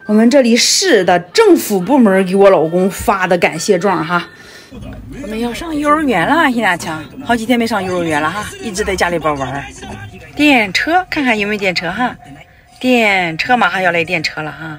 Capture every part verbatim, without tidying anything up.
我们这里市的政府部门给我老公发的感谢状哈。我们要上幼儿园了，现在强，好几天没上幼儿园了哈，一直在家里边玩。电车，看看有没有电车哈。电车马上要来电车了哈。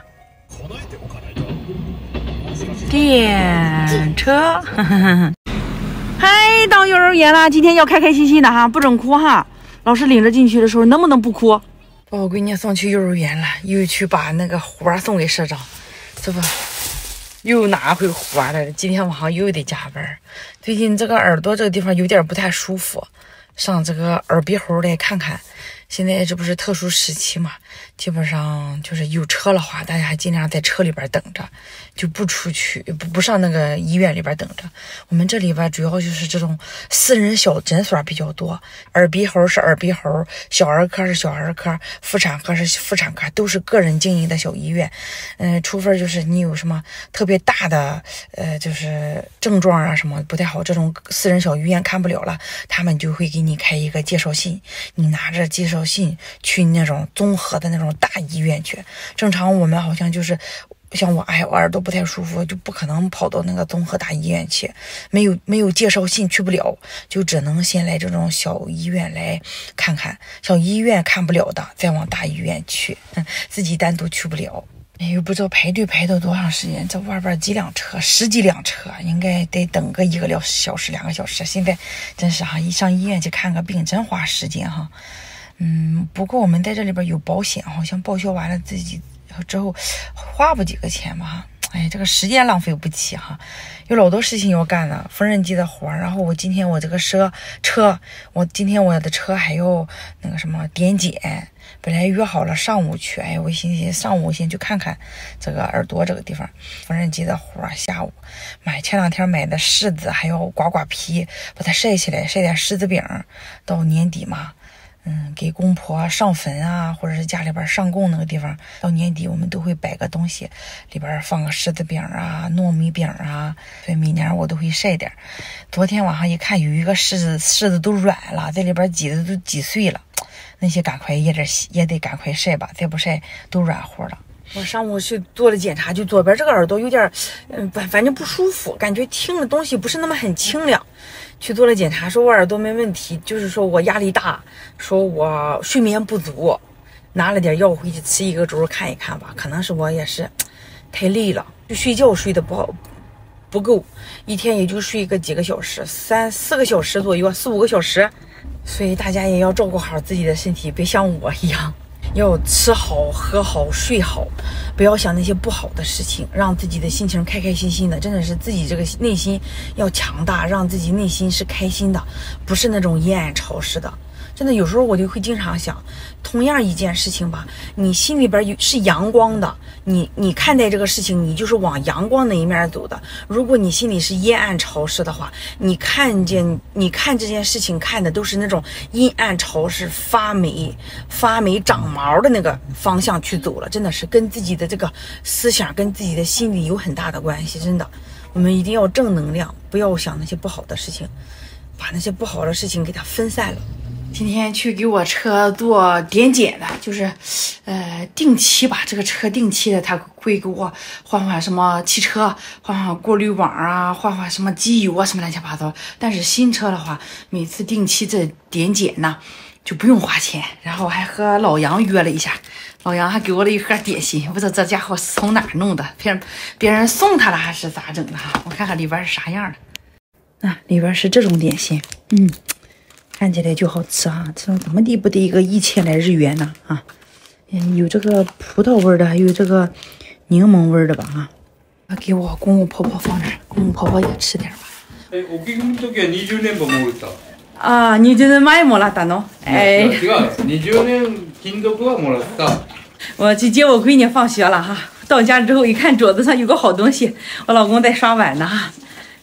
电车，嗨，到幼儿园了，今天要开开心心的哈，不准哭哈。老师领着进去的时候，能不能不哭？把我闺女送去幼儿园了，又去把那个花送给社长，这不又拿回花来了。今天晚上又得加班。最近这个耳朵这个地方有点不太舒服，上这个耳鼻喉来看看。现在这不是特殊时期嘛，基本上就是有车的话，大家还尽量在车里边等着，就不出去，不不上那个医院里边等着。我们这里边主要就是这种私人小诊所比较多，耳鼻喉是耳鼻喉，小儿科是小儿科，妇产科是妇产科，都是个人经营的小医院。嗯、呃，除非就是你有什么特别大的呃，就是症状啊什么不太好，这种私人小医院看不了了，他们就会给你开一个介绍信，你拿着介绍信去那种综合的那种大医院去。正常我们好像就是像我，哎，我耳朵不太舒服，就不可能跑到那个综合大医院去，没有没有介绍信去不了，就只能先来这种小医院来看看，小医院看不了的，再往大医院去，自己单独去不了。哎呦，不知道排队排到多长时间，这外边几辆车，十几辆车，应该得等个一个小时两个小时。现在真是哈，一上医院去看个病真花时间哈。嗯，不过我们在这里边有保险，好像报销完了自己之后花不几个钱嘛。哎，这个时间浪费不起哈，有老多事情要干呢，缝纫机的活。然后我今天我这个车车，我今天我的车还有那个什么点检，本来约好了上午去，哎，我寻思上午先去看看这个耳朵这个地方，缝纫机的活，下午买前两天买的柿子，还要刮刮皮，把它晒起来，晒点柿子饼，到年底嘛。嗯，给公婆上坟啊，或者是家里边上供那个地方，到年底我们都会摆个东西，里边放个柿子饼啊、糯米饼啊，所以每年我都会晒点。昨天晚上一看，有一个柿子，柿子都软了，在里边挤的都挤碎了，那些赶快也得也得赶快晒吧，再不晒都软和了。我上午去做了检查，就左边这个耳朵有点，嗯，反反正不舒服，感觉听的东西不是那么很清亮。去做了检查，说我耳朵没问题，就是说我压力大，说我睡眠不足，拿了点药回去吃一个周看一看吧，可能是我也是太累了，就睡觉睡得不好不够，一天也就睡个几个小时，三四个小时左右，四五个小时，所以大家也要照顾好自己的身体，别像我一样。要吃好喝好睡好，不要想那些不好的事情，让自己的心情开开心心的，真的是自己这个内心要强大，让自己内心是开心的，不是那种阴暗潮湿的。真的有时候我就会经常想，同样一件事情吧，你心里边是阳光的，你你看待这个事情，你就是往阳光那一面走的。如果你心里是阴暗潮湿的话，你看见你看这件事情看的都是那种阴暗潮湿、发霉、发霉长毛的那个方向去走了，真的是跟自己的这个思想、跟自己的心理有很大的关系。真的，我们一定要正能量，不要想那些不好的事情，把那些不好的事情给它分散了。今天去给我车做点检的，就是，呃，定期吧，这个车定期的，他会给我换换什么汽车，换换过滤网啊，换换什么机油啊，什么乱七八糟。但是新车的话，每次定期这点检呢，就不用花钱。然后还和老杨约了一下，老杨还给我了一盒点心，不知道这家伙是从哪儿弄的，别人别人送他了还是咋整的哈？我看看里边是啥样的。啊，里边是这种点心，嗯。看起来就好吃啊！这怎么地不得一个一千来日元呢啊？嗯，有这个葡萄味的，还有这个柠檬味的吧啊！啊，给我公公婆婆放点，公公婆婆也吃点吧。 え、おき組の時はにじゅうねんぶんもらった。 あ、にじゅうねんまえもらったの？ 哎，違う、にじゅうねん金属はもらった。 我去接我闺女放学了哈，到家之后一看桌子上有个好东西，我老公在刷碗呢哈。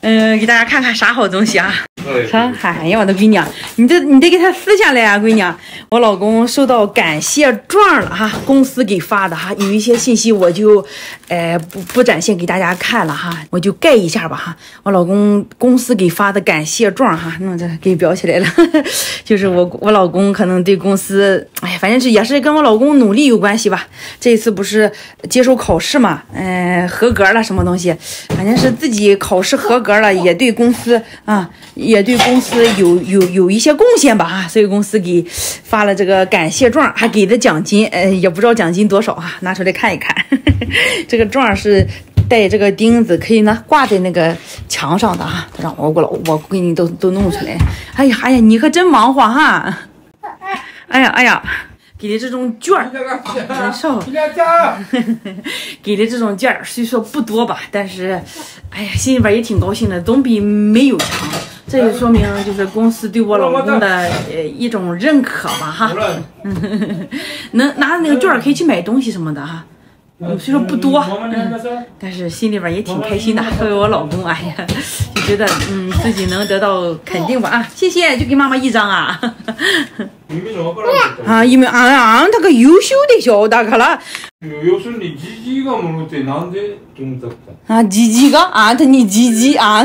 嗯，给大家看看啥好东西啊？啥？哎呀，我的闺娘，你这你得给他撕下来啊，闺娘。我老公收到感谢状了哈，公司给发的哈，有一些信息我就，呃，不不展现给大家看了哈，我就盖一下吧哈。我老公公司给发的感谢状哈，那这给裱起来了，就是我我老公可能对公司，哎呀，反正是也是跟我老公努力有关系吧。这次不是接受考试嘛，嗯、呃，合格了什么东西，反正是自己考试合格了，也对公司啊。也对公司有有有一些贡献吧啊，所以公司给发了这个感谢状，还给的奖金，呃，也不知道奖金多少啊，拿出来看一看。这个状是带这个钉子，可以呢挂在那个墙上的啊。让我我老我给你都都弄出来。哎呀哎呀，你可真忙活哈！哎呀哎呀。给的这种券儿，真少。给的这种券儿虽说不多吧，但是，哎呀，心里边也挺高兴的，总比没有强。这也说明就是公司对我老公的呃一种认可吧，哈。能拿那个券儿可以去买东西什么的哈。嗯，虽说不多，嗯，但是心里边也挺开心的。作为我老公，哎呀，就觉得嗯自己能得到肯定吧啊，谢谢，就给妈妈一张啊。아, 이미 안, 안, 다가 유쇼되셔, 다가라. 요술이 지지가 뭐는데 난데 좀 답다. 아, 지지가? 안타니 지지, 안.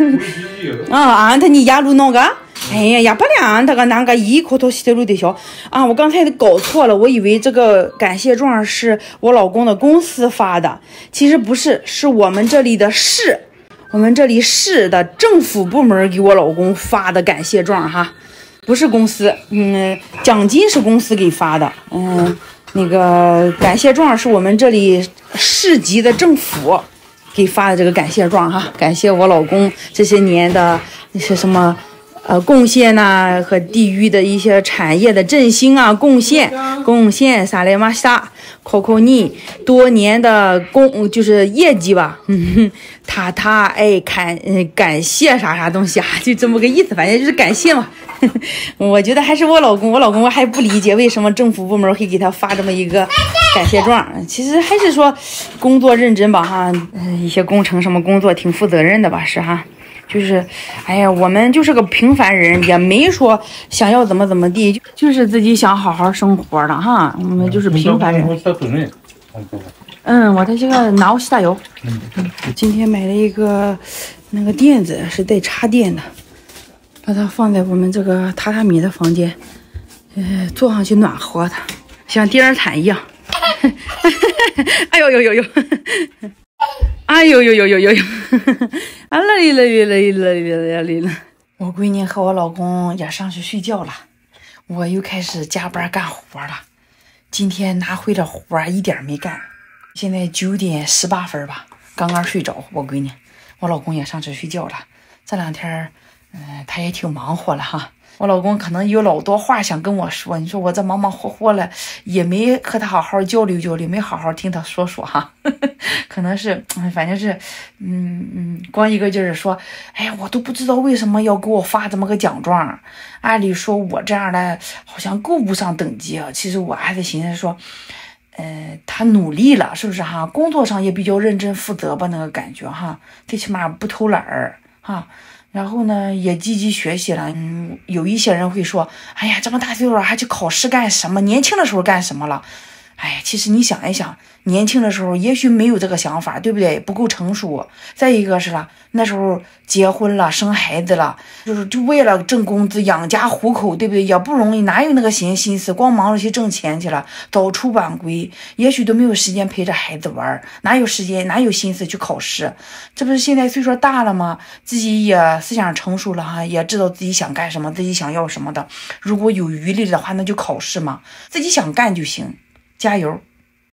아, 안타니 야루노가? 哎呀呀，不然这个那个一口头写路的小啊，我刚才搞错了，我以为这个感谢状是我老公的公司发的，其实不是，是我们这里的市，我们这里市的政府部门给我老公发的感谢状哈。不是公司，嗯，奖金是公司给发的，嗯，那个感谢状是我们这里市级的政府给发的这个感谢状哈，感谢我老公这些年的那些什么呃贡献呐、啊，和地域的一些产业的振兴啊，贡献贡献萨莱玛萨考考尼多年的工就是业绩吧，嗯，他他哎感感谢啥啥东西啊，就这么个意思，反正就是感谢嘛。我觉得还是我老公，我老公还不理解为什么政府部门会给他发这么一个感谢状。其实还是说工作认真吧哈，嗯，一些工程什么工作挺负责任的吧是哈。就是，哎呀，我们就是个平凡人，也没说想要怎么怎么地，就是自己想好好生活的哈。我们就是平凡人。嗯，我的这个拿我洗大油。嗯，今天买了一个那个垫子，是带插电的。把它放在我们这个榻榻米的房间，呃，坐上去暖和的，像电热毯一样。哎呦呦呦呦！哎呦呦呦呦呦呦！啊啦哩啦哩啦哩啦哩啦哩啦！我闺女和我老公也上去睡觉了，我又开始加班干活了。今天拿回了活一点没干，现在九点十八分吧，刚刚睡着。我闺女，我老公也上去睡觉了。这两天。嗯，他也挺忙活了哈。我老公可能有老多话想跟我说，你说我这忙忙活活了，也没和他好好交流交流，没好好听他说说哈。可能是，反正是，嗯嗯，光一个劲儿说，哎呀，我都不知道为什么要给我发这么个奖状。按理说我这样的好像够不上等级啊。其实我还在寻思说，呃，他努力了，是不是哈？工作上也比较认真负责吧，那个感觉哈，最起码不偷懒儿哈。然后呢，也积极学习了。嗯，有一些人会说：“哎呀，这么大岁数还去考试干什么？年轻的时候干什么了？”哎，其实你想一想，年轻的时候也许没有这个想法，对不对？不够成熟。再一个是了，那时候结婚了，生孩子了，就是就为了挣工资养家糊口，对不对？也不容易，哪有那个闲心思，光忙着去挣钱去了，早出晚归，也许都没有时间陪着孩子玩，哪有时间，哪有心思去考试？这不是现在岁数大了吗？自己也思想成熟了哈，也知道自己想干什么，自己想要什么的。如果有余力的话，那就考试嘛，自己想干就行。加油！